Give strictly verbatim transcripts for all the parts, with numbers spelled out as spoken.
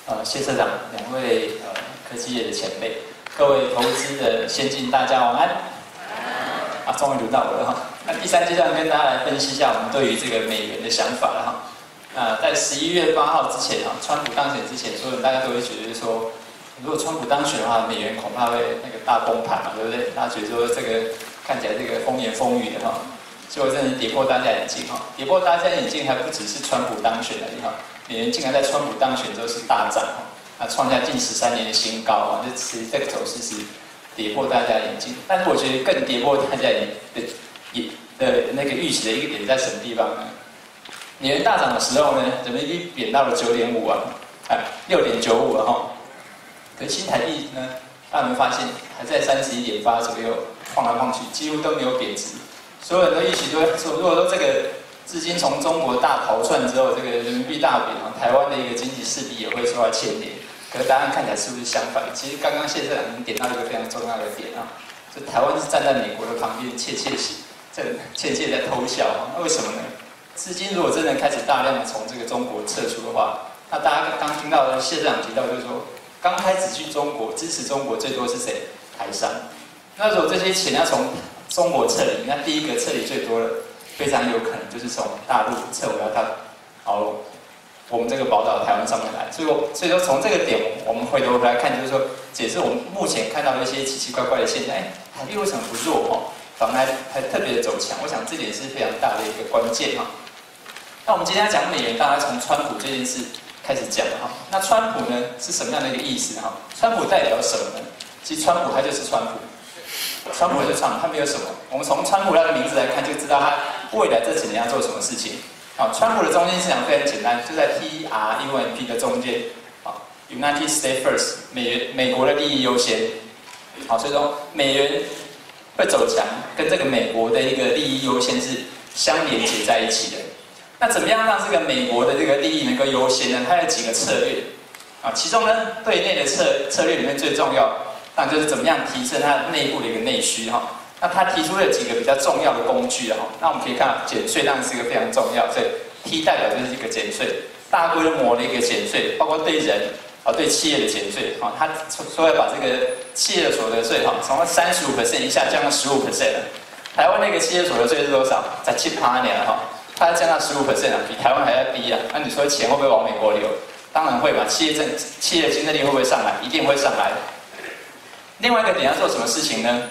呃谢社长、两位呃科技业的前辈，各位投资的先进大家晚安。啊，终于轮到我了哈。那第三阶段跟大家来分析一下我们对于这个美元的想法了哈。那在十一月八号之前哈，川普当选之前，所有人大家都会觉得说，如果川普当选的话，美元恐怕会那个大崩盘嘛，对不对？大家觉得说这个看起来这个风言风语的哈，结果真的是跌破大家眼镜哈，跌破大家眼镜还不只是川普当选而已哈，美元竟然在川普当选之后是大涨哈，啊创下近十三年的新高啊，这其实这个走势是跌破大家眼镜。但是我觉得更跌破大家眼的也的那个预期的一个点在什么地方呢？美元大涨的时候呢，人民币贬到了九点五啊，啊六点九五了哈。可是新台币呢，大家有没有发现还在三十一点八左右晃来晃去，几乎都没有贬值。所有人都预期都会说，如果说这个资金从中国大逃窜之后，这个人民币大贬啊，台湾的一个经济势必也会受到牵连。可是答案看起来是不是相反？其实刚刚谢社长已经点到一个非常重要的点啊，就台湾是站在美国的旁边，窃窃喜，在窃窃在偷笑啊。那为什么呢？资金如果真的开始大量的从这个中国撤出的话，那大家刚听到的谢社长提到，就是说，刚开始去中国支持中国最多是谁？台商。那如果这些钱要从中国撤离，那第一个撤离最多的，非常有可能就是从大陆撤回到到哦我们这个宝岛台湾上面来。所以，所以说从这个点，我们回头回来看，就是说解释我们目前看到的一些奇奇怪怪的现象。哎，台币为什么不弱哦？反而还还特别的走强？我想这点是非常大的一个关键哈。那我们今天要讲美元，当然从川普这件事开始讲哈。那川普呢是什么样的一个意思哈？川普代表什么呢？其实川普他就是川普。川普就是川普，他没有什么。我们从川普他的名字来看，就知道他未来这几年要做什么事情。好，川普的中心思想非常简单，就在 T R U N P 的中间。好 ，United States First， 美元美国的利益优先。好，所以说美元会走强，跟这个美国的一个利益优先是相连接在一起的。那怎么样让这个美国的这个利益能够优先呢？它有几个策略。啊，其中呢，对内的策策略里面最重要。那就是怎么样提升它内部的一个内需哈？那他提出了几个比较重要的工具哈。那我们可以看到减税当然是一个非常重要，所以 T 代表就是一个减税，大规模的一个减税，包括对人啊对企业的减税哈。他说要把这个企业的所得税哈从三十五 percent 一下降到十五 percent 了。台湾那个企业所得税是多少？才七趴年了哈，它降到十五 percent 啊，比台湾还要低啊。那你说钱会不会往美国流？当然会嘛，企业政企业的竞争力会不会上来？一定会上来。另外一个点要做什么事情呢？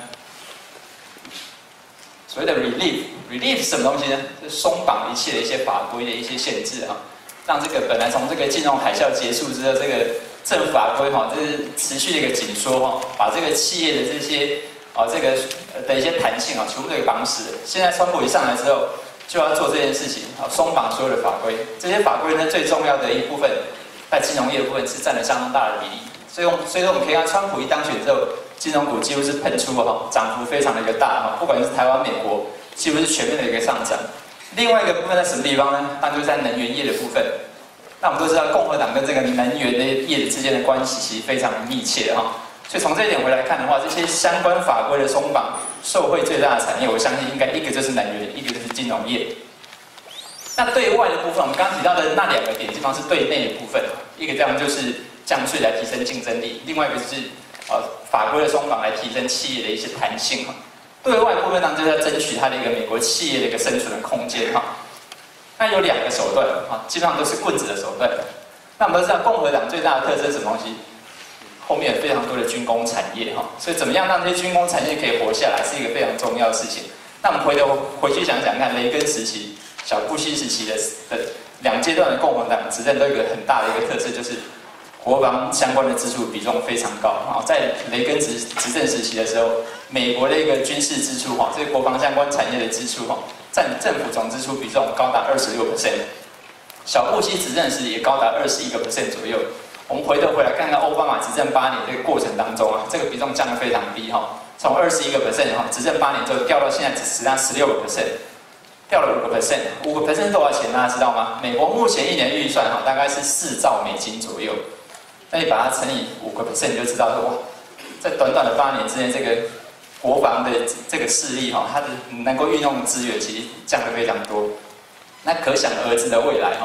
所谓的 relief，relief 是什么东西呢？就是松绑一切的一些法规的一些限制啊，让这个本来从这个金融海啸结束之后，这个政府法规哈，这是持续的一个紧缩哈，把这个企业的这些啊这个的一些弹性啊，全部都给绑死了。现在川普一上来之后，就要做这件事情啊，松绑所有的法规。这些法规呢，最重要的一部分在金融业的部分是占了相当大的比例。所以，所以说我们可以看川普一当选之后，金融股几乎是喷出哈，涨幅非常的一个大哈，不管是台湾、美国，几乎是全面的一个上涨。另外一个部分在什么地方呢？当然就是在能源业的部分。那我们都知道，共和党跟这个能源的业之间的关系其实非常的密切哈。所以从这一点回来看的话，这些相关法规的松绑，受惠最大的产业，我相信应该一个就是能源，一个就是金融业。那对外的部分，我们刚刚提到的那两个点，基本上是对内的部分，一个这样就是降税来提升竞争力，另外一个就是呃法规的松绑来提升企业的一些弹性哈。对外部分当然就是要争取它的一个美国企业的一个生存的空间哈。那有两个手段哈，基本上都是棍子的手段。那我们都知道共和党最大的特征是什么东西？后面有非常多的军工产业哈，所以怎么样让这些军工产业可以活下来，是一个非常重要的事情。那我们回头回去想想看，雷根时期、小布希时期的的两阶段的共和党执政都有一个很大的一个特色，就是国防相关的支出比重非常高啊。在雷根执执政时期的时候，美国的一个军事支出哈，这个国防相关产业的支出哈，占政府总支出比重高达二十六 percent。小布希执政时也高达二十一个 percent 左右。我们回头回来看看奥巴马执政八年这个过程当中啊，这个比重降得非常低哈，从二十一个 percent 哈，执政八年之后掉到现在只剩下十六个 percent， 掉了五个 percent， 五个 percent 是多少钱大家知道吗？美国目前一年预算哈大概是四兆美金左右，那你把它乘以五个 percent 你就知道说哇，在短短的八年之内，这个国防的这个势力哈，它的能够运用的资源其实降得非常多。那可想而知的未来哈。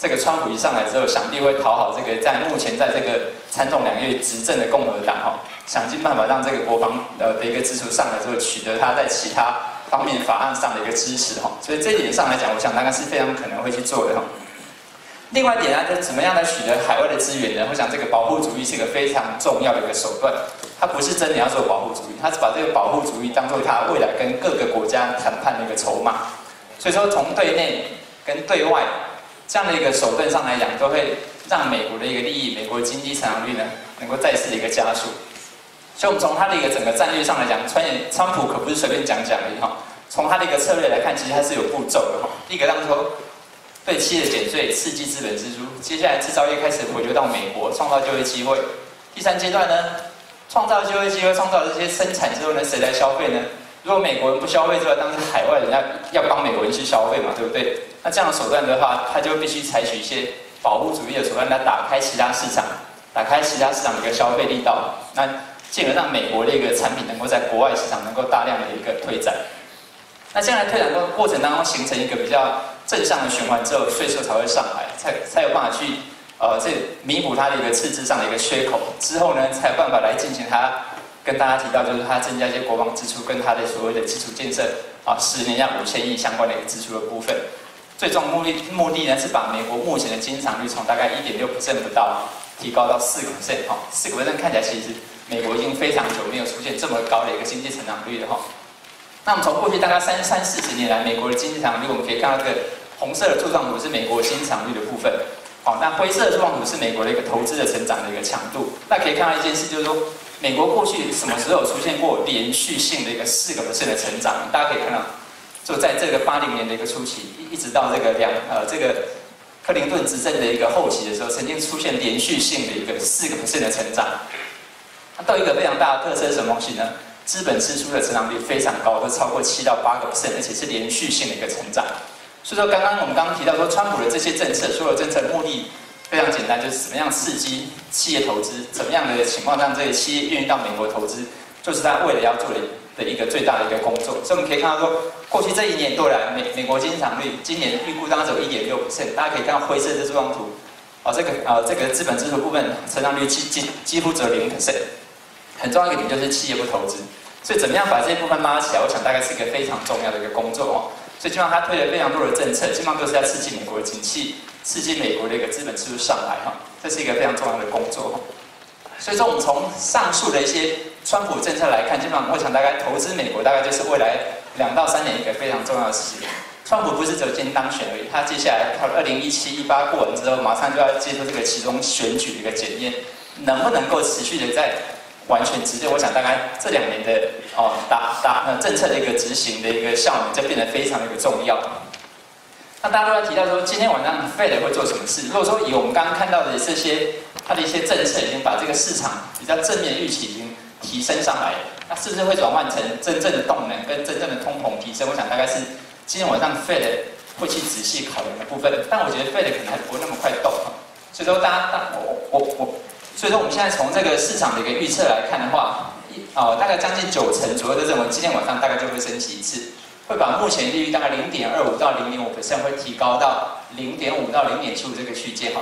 这个川普一上来之后，想必会讨好这个在目前在这个参众两院执政的共和党哈，想尽办法让这个国防呃的一个支出上来之后，取得他在其他方面法案上的一个支持哈。所以这一点上来讲，我想大概是非常可能会去做的哈。另外一点呢，就是怎么样来取得海外的资源呢？我想这个保护主义是一个非常重要的一个手段，它不是真的要做保护主义，它是把这个保护主义当做它未来跟各个国家谈判的一个筹码。所以说，从对内跟对外这样的一个手段上来讲，都会让美国的一个利益、美国的经济成长率呢，能够再次的一个加速。所以，我们从它的一个整个战略上来讲，川也川普可不是随便讲讲而已哈。从它的一个策略来看，其实它是有步骤的哈。第一个，当说对企业减税，刺激资本支出；接下来制造业开始回流到美国，创造就业机会。第三阶段呢，创造就业机会，创造这些生产之后呢，谁来消费呢？如果美国人不消费之外，当然是海外人要要帮美国人去消费嘛，对不对？那这样的手段的话，他就必须采取一些保护主义的手段，来打开其他市场，打开其他市场的一个消费力道，那进而让美国的一个产品能够在国外市场能够大量的一个推展。那这样的推展过过程当中，形成一个比较正向的循环之后，税收才会上来，才才有办法去呃这弥补它的一个赤字上的一个缺口。之后呢，才有办法来进行它。跟大家提到，就是它增加一些国防支出，跟它的所谓的基础建设啊，十年要五千亿相关的一个支出的部分。最终目的目的呢，是把美国目前的经济成长率从大概一点六 percent 不到，提高到四个 percent 哈。四个 percent 看起来其实美国已经非常久没有出现这么高的一个经济成长率了哈。那我们从过去大概三三四十年来，美国的经济成长率，我们可以看到这个红色的柱状图是美国经济成长率的部分。好，那灰色的柱状图是美国的一个投资的成长的一个强度。那可以看到一件事，就是说，美国过去什么时候出现过连续性的一个四个 percent 的成长？大家可以看到，就在这个八零年的一个初期，一直到这个两呃这个克林顿执政的一个后期的时候，曾经出现连续性的一个四个 percent 的成长。它都有一个非常大的特色是什么东西呢？资本支出的成长率非常高，都超过七到八个 percent， 而且是连续性的一个成长。所以说，刚刚我们刚刚提到说，川普的这些政策，所有政策目的非常简单，就是怎么样刺激企业投资，怎么样的情况让这些企业愿意到美国投资，就是他为了要做的的一个最大的一个工作。所以我们可以看到说，过去这一年多来，美美国经济成长率今年预估当然只有 一点六 percent， 大家可以看到灰色的这张图，啊、哦，这个啊、呃、这个资本支出部分成长率几几几乎只有零 percent。很重要一个点就是企业不投资，所以怎么样把这一部分拉起来，我想大概是一个非常重要的一个工作哦。所以基本上他推了非常多的政策，基本上都是要刺激美国的景气，刺激美国的一个资本支出上来哈，这是一个非常重要的工作。所以说我们从上述的一些川普政策来看，基本上我想大概投资美国大概就是未来两到三年一个非常重要的事情。川普不是只有今天当选而已，他接下来他二零一七、一八过完之后，马上就要接受这个其中选举的一个检验，能不能够持续的在完全执政，我想大概这两年的哦打打呃政策的一个执行的一个效能，就变得非常的一个重要。那大家都在提到说，今天晚上 Fed 会做什么事？如果说以我们刚刚看到的这些它的一些政策，已经把这个市场比较正面预期已经提升上来了，那是不是会转换成真正的动能跟真正的通膨提升？我想大概是今天晚上 Fed 会去仔细考量的部分。但我觉得 Fed 可能还不会那么快动，所以说大家大我我我。所以说，我们现在从这个市场的一个预测来看的话，哦，大概将近九成左右都认为今天晚上大概就会升息一次，会把目前利率大概零点二五到零点五 percent 会提高到零点五到零点七五这个区间，哈。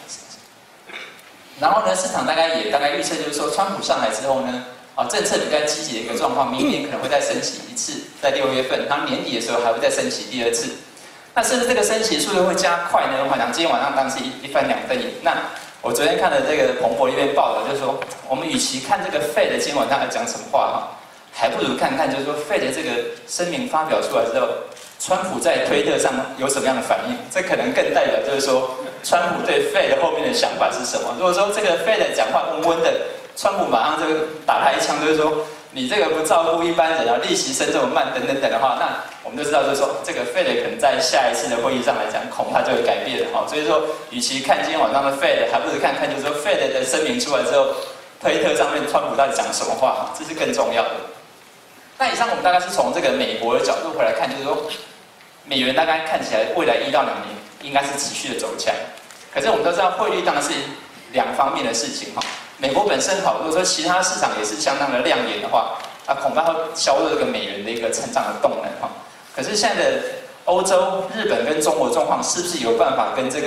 然后呢，市场大概也大概预测就是说，川普上来之后呢，啊，政策比较积极的一个状况，明年可能会再升息一次，在六月份，然后年底的时候还会再升息第二次。那是不是这个升息速度会加快呢？我想今天晚上当然是一一翻两瞪眼。那我昨天看的这个彭博一篇报道，就是说，我们与其看这个 Fed 今天晚上要讲什么话哈，还不如看看就是说 Fed 这个声明发表出来之后，川普在推特上有什么样的反应？这可能更代表就是说，川普对 Fed 后面的想法是什么？如果说这个 Fed 讲话温温的，川普马上就打他一枪，就是说你这个不照顾一般人啊，利息升这么慢等等等的话，那我们都知道就是说，这个 Fed 可能在下一次的会议上来讲，恐怕就会改变了哈。所以说，与其看今天晚上的 Fed， 还不如看看就是说 Fed 的声明出来之后，推特上面川普到底讲什么话，这是更重要的。那以上我们大概是从这个美国的角度回来看，就是说，美元大概看起来未来一到两年应该是持续的走强。可是我们都知道，汇率当然是两方面的事情哈。美国本身好，如果说其他市场也是相当的亮眼的话，啊，恐怕会削弱这个美元的一个成长的动能哈。可是现在的欧洲、日本跟中国状况，是不是有办法跟这个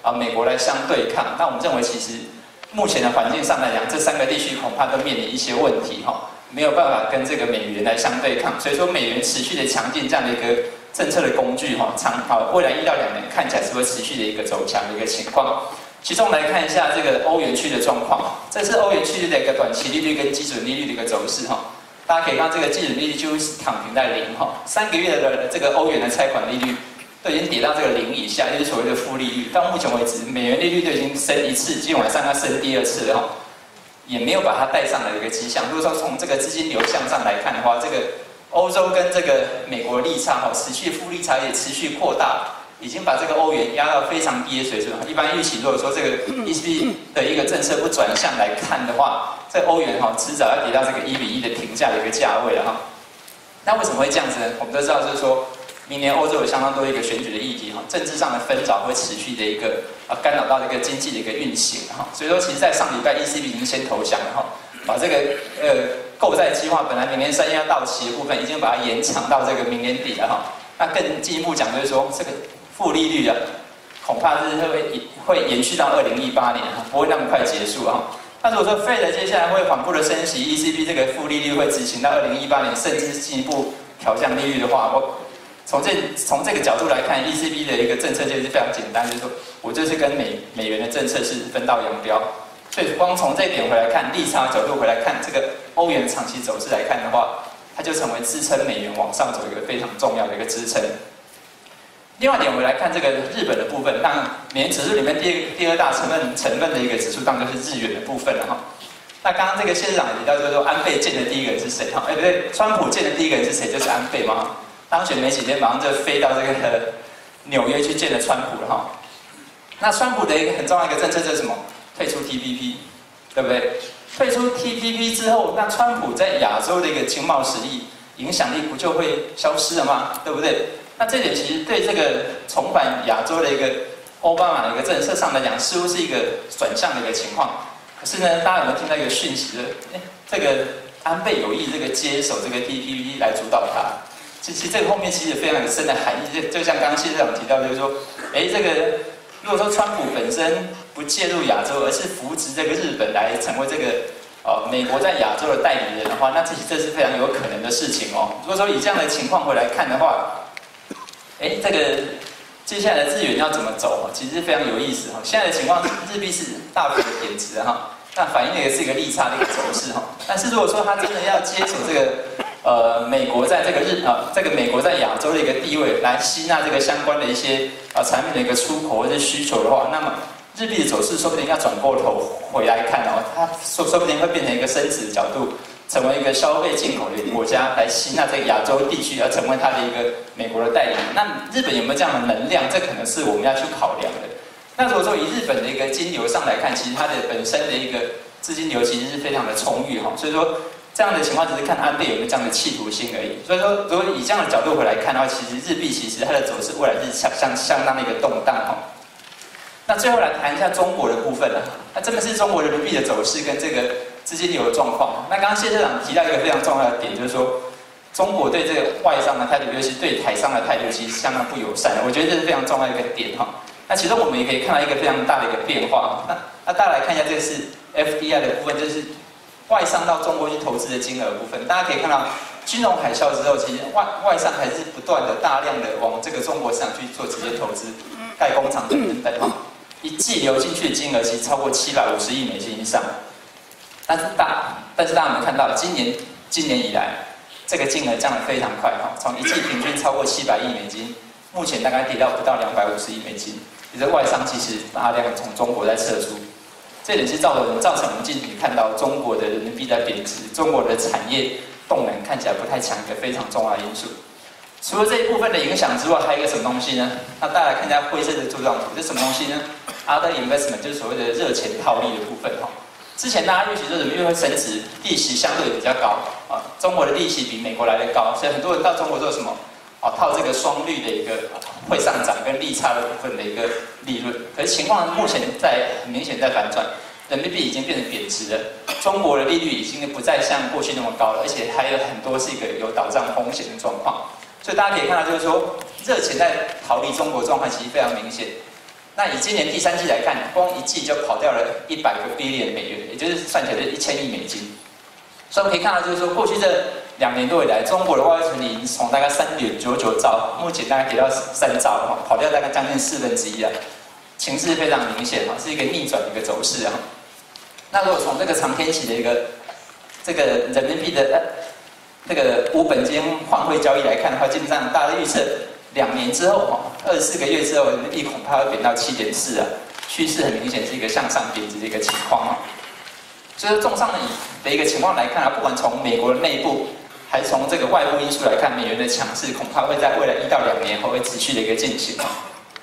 啊美国来相对抗。那我们认为其实目前的环境上来讲，这三个地区恐怕都面临一些问题哈，没有办法跟这个美元来相对抗。所以说美元持续的强劲这样的一个政策的工具哈，长好未来一到两年看起来是会持续的一个走强的一个情况。其中我们来看一下这个欧元区的状况，这是欧元区的一个短期利率跟基准利率的一个走势哈。大家可以看到这个基准利率几乎是躺平在零哈，三个月的这个欧元的拆款利率都已经跌到这个零以下，也就是所谓的负利率。到目前为止，美元利率都已经升一次，今天晚上要升第二次了哈，也没有把它带上来的一个迹象。如果说从这个资金流向上来看的话，这个欧洲跟这个美国利差哈，持续负利差也持续扩大。已经把这个欧元压到非常低的水准。一般预期，如果说这个 E C B 的一个政策不转向来看的话，这欧元哈迟早要跌到这个一比一的平价的一个价位了哈。那为什么会这样子呢？我们都知道，就是说明年欧洲有相当多一个选举的议题哈，政治上的纷扰会持续的一个啊干扰到这个经济的一个运行哈。所以说，其实在上礼拜 E C B 已经先投降了哈，把这个呃购债计划本来明年三月要到期的部分，已经把它延长到这个明年底了哈。那更进一步讲，就是说这个负利率啊，恐怕是会会延续到二零一八年哈，不会那么快结束哈。那如果说 Fed 接下来会缓步的升息 ，E C B 这个负利率会执行到二零一八年，甚至进一步调降利率的话，我从这从这个角度来看 ，E C B 的一个政策就是非常简单，就是说我就是跟美美元的政策是分道扬镳。所以光从这一点回来看，利差角度回来看，这个欧元长期走势来看的话，它就成为支撑美元往上走一个非常重要的一个支撑。另外一点，我们来看这个日本的部分。那美元指数里面第二第二大成分成分的一个指数，当然就是日元的部分了哈。那刚刚这个谢市长也提到，就是说安倍见的第一个人是谁哈？哎不对，川普见的第一个人是谁？就是安倍嘛。当选没几天，马上就飞到这个纽约去见了川普了哈。那川普的一个很重要的一个政策就是什么？退出 T P P， 对不对？退出 T P P 之后，那川普在亚洲的一个经贸实力、影响力不就会消失了吗？对不对？那这点其实对这个重返亚洲的一个奥巴马的一个政策上来讲，似乎是一个转向的一个情况。可是呢，大家有没有听到一个讯息呢？哎，这个安倍有意这个接手这个 T P P 来主导它。其实这个后面其实非常有深的含义，就就像刚刚谢市长提到，就是说，哎，这个如果说川普本身不介入亚洲，而是扶植这个日本来成为这个呃美国在亚洲的代理人的话，那这这是非常有可能的事情哦。如果说以这样的情况回来看的话，哎，这个接下来的日元要怎么走？其实非常有意思哈。现在的情况，日币是大幅的贬值哈，那反映的也是一个利差的一个走势哈。但是如果说他真的要接手这个呃美国在这个日啊这个美国在亚洲的一个地位，来吸纳这个相关的一些啊产品的一个出口或者需求的话，那么日币的走势说不定要转过头回来看哦，它说说不定会变成一个升值的角度。成为一个消费进口的国家来吸纳这个亚洲地区，而成为它的一个美国的代理。那日本有没有这样的能量？这可能是我们要去考量的。那如果说以日本的一个金流上来看，其实它的本身的一个资金流其实是非常的充裕哈。所以说这样的情况只是看安倍有没有这样的企图心而已。所以说，如果以这样的角度回来看的话，其实日币其实它的走势未来是相相相当的一个动荡哈。那最后来谈一下中国的部分了。那这个是中国人民币的走势跟这个资金流的状况。那刚刚谢社长提到一个非常重要的点，就是说中国对这个外商的态度，尤其是对台商的态度，其实相当不友善的。我觉得这是非常重要的一个点哈。那其实我们也可以看到一个非常大的一个变化。那那大家来看一下，这个是 F D I 的部分，就是外商到中国去投资的金额部分。大家可以看到，金融海啸之后，其实外外商还是不断的大量的往这个中国市场去做直接投资，盖工厂等等等哈。一季流进去的金额其实超过七百五十亿美金以上。但是大，但是大家有没有看到，今年今年以来，这个金额降得非常快哈，从一季平均超过七百亿美金，目前大概跌到不到两百五十亿美金。也就是外商其实大量从中国在撤出，这点是造成造成我们近期看到中国的人民币在贬值，中国的产业动能看起来不太强，一个非常重要的因素。除了这一部分的影响之外，还有一个什么东西呢？那大家来看一下灰色的柱状图，这是什么东西呢 ？Other investment 就是所谓的热钱套利的部分哈。之前大家预期说人民币会升值，利息相对比较高啊，中国的利息比美国来的高，所以很多人到中国做什么？啊，套这个双率的一个会上涨跟利差的部分的一个利润。可是情况目前在很明显在反转，人民币已经变成贬值了，中国的利率已经不再像过去那么高了，而且还有很多是一个有倒账风险的状况。所以大家可以看到，就是说热钱在逃离中国状况其实非常明显。 那以今年第三季来看，光一季就跑掉了一百个 billion 美元，也就是算起来是一千亿美金。所以我们可以看到，就是说过去这两年多以来，中国的外汇存底已经从大概三点九九兆，目前大概跌到三兆了，跑掉大概将近四分之一了，情势非常明显哈，是一个逆转的一个走势啊。那如果从这个长天期的一个这个人民币的呃这个无本金换汇交易来看的话，基本上大家预测两年之后哈，二十四个月之后，人民币恐怕会贬到七点四啊，趋势很明显是一个向上贬值的一个情况啊。所以综上的一个情况来看啊，不管从美国的内部，还是从这个外部因素来看，美元的强势恐怕会在未来一到两年后会持续的一个进行啊。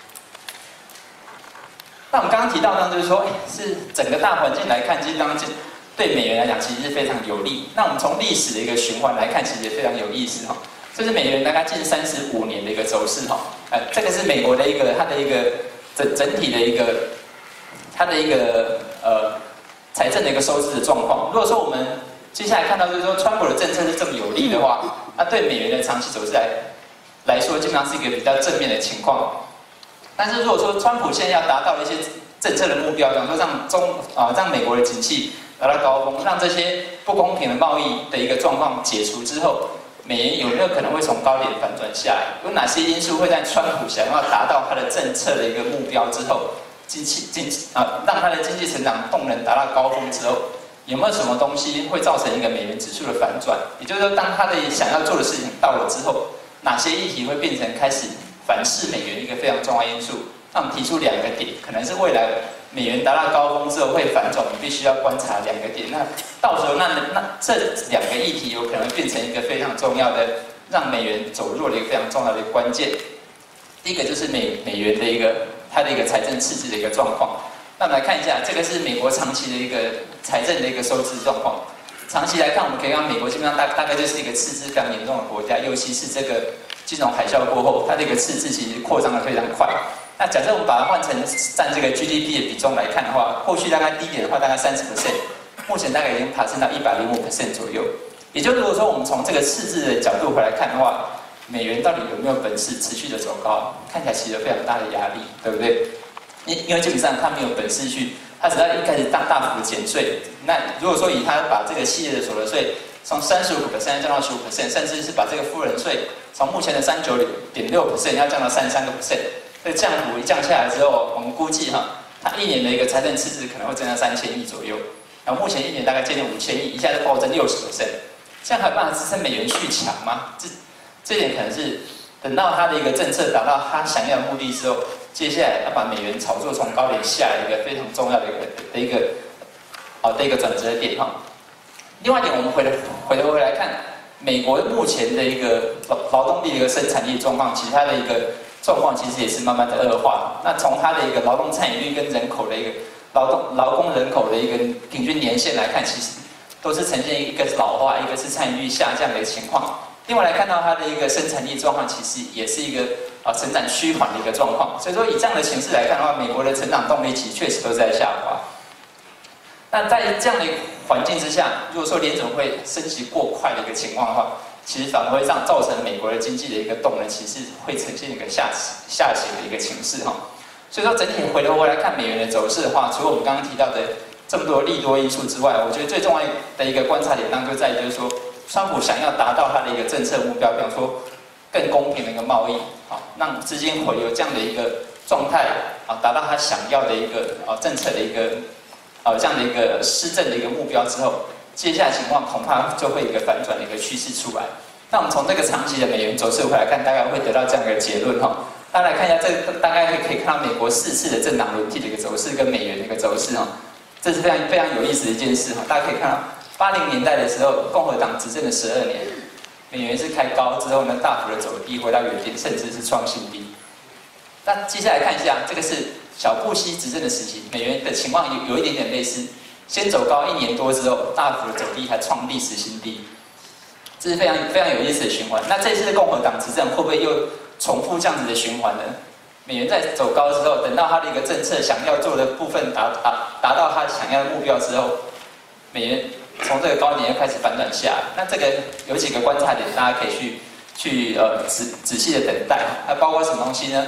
那我们刚刚提到呢，就是说，是整个大环境来看，其实当然对美元来讲，其实是非常有利。那我们从历史的一个循环来看，其实也非常有意思哈。这是美元大概近三十五年的一个走势哈。呃，这个是美国的一个它的一个整整体的一个它的一个呃。财政的一个收支的状况。如果说我们接下来看到，就是说川普的政策是这么有利的话，那对美元的长期走势来来说，基本上是一个比较正面的情况。但是如果说川普现在要达到一些政策的目标，比方说让中啊让美国的景气达到高峰，让这些不公平的贸易的一个状况解除之后，美元有没有可能会从高点反转下来？有哪些因素会在川普想要达到他的政策的一个目标之后？经济经啊，让它的经济成长动能达到高峰之后，有没有什么东西会造成一个美元指数的反转？也就是说，当他的想要做的事情到了之后，哪些议题会变成开始反噬美元一个非常重要因素？那我们提出两个点，可能是未来美元达到高峰之后会反转，我们必须要观察两个点。那到时候那那这两个议题有可能变成一个非常重要的让美元走弱的一个非常重要的一个关键。第一个就是美美元的一个。它的一个财政赤字的一个状况，那我们来看一下，这个是美国长期的一个财政的一个收支状况。长期来看，我们可以看美国基本上大大概就是一个赤字非常严重的国家，尤其是这个金融海啸过后，它的一个赤字其实扩张的非常快。那假设我们把它换成占这个 G D P 的比重来看的话，过去大概低点的话大概三十 percent， 目前大概已经爬升到一百零五 percent 左右。也就如果说我们从这个赤字的角度回来看的话，美元到底有没有本事持续的走高？看起来其实有非常大的压力，对不对？因因为基本上它没有本事去，它只要一开始大大幅的减税，那如果说以它把这个企业的所得税从三十五 percent 降到十五 percent， 甚至是把这个富人税从目前的三十九点六 percent 要降到三十三个 percent， 这个降幅一降下来之后，我们估计哈，它一年的一个财政赤字可能会增加三千亿左右。然后目前一年大概接近五千亿，一下就暴增六十 percent， 这样还有办法支撑美元续强吗？这这点可能是等到他的一个政策达到他想要的目的之后，接下来要把美元炒作从高点下来一个非常重要的一个的一个好的一个转折点哈。另外一点，我们回头回头回来看，美国目前的一个劳劳动力的一个生产力状况，其实它的一个状况其实也是慢慢的恶化。那从它的一个劳动参与率跟人口的一个劳动劳工人口的一个平均年限来看，其实都是呈现一个是老化，一个是参与率下降的情况。另外来看到它的一个生产力状况，其实也是一个啊成长趋缓的一个状况。所以说以这样的形势来看的话，美国的成长动力其实确实都在下滑。那在这样的一个环境之下，如果说联总会升息过快的一个情况的话，其实反而会让造成美国的经济的一个动能，其实会呈现一个下下行的一个情势哈。所以说整体回头回来看美元的走势的话，除了我们刚刚提到的这么多利多因素之外，我觉得最重要的一个观察点，当然就在于就是说，川普想要达到他的一个政策目标，比方说更公平的一个贸易，好，让资金回流这样的一个状态，啊，达到他想要的一个啊政策的一个啊这样的一个施政的一个目标之后，接下来情况恐怕就会有一个反转的一个趋势出来。那我们从这个长期的美元走势回来看，大概会得到这样的一个结论哈。大家来看一下，这个大概可以看到美国四次的政党轮替的一个走势跟美元的一个走势哈，这是非常非常有意思的一件事哈。大家可以看到，八零年代的时候，共和党执政的十二年，美元是开高之后呢，大幅的走低，回到原点，甚至是创新低。那接下来看一下，这个是小布希执政的时期，美元的情况有有一点点类似，先走高一年多之后，大幅的走低，还创历史新低。这是非常非常有意思的循环。那这次的共和党执政会不会又重复这样子的循环呢？美元在走高之后，等到它的一个政策想要做的部分达达达到它想要的目标之后，美元从这个高点又开始反转下来。那这个有几个观察点，大家可以去去呃仔仔细的等待。那包括什么东西呢？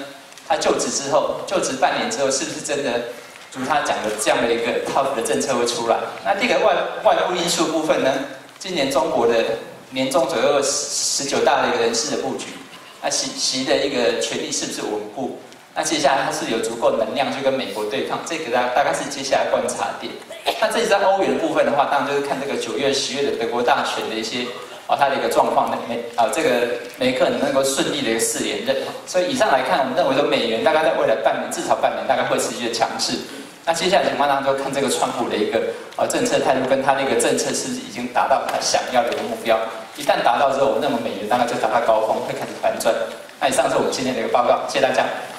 他就职之后，就职半年之后，是不是真的如他讲的这样的一个 tough 的政策会出来？那第一个外外部因素部分呢？今年中国的年中左右十九大的一个人事的布局，那习习的一个权力是不是稳固？那接下来他是有足够能量去跟美国对抗，这个大大概是接下来观察点。那这一张欧元的部分的话，当然就是看这个九月、十月的德国大选的一些哦，它的一个状况，美啊这个梅克能够顺利的一个四连任。所以以上来看，我们认为说美元大概在未来半年，至少半年大概会持续的强势。那接下来情况当中，就看这个川普的一个呃政策态度跟他的一个政策是不是已经达到他想要的一个目标。一旦达到之后，我认为美元大概就达到高峰，会开始反转。那以上是我们今天的一个报告，谢谢大家。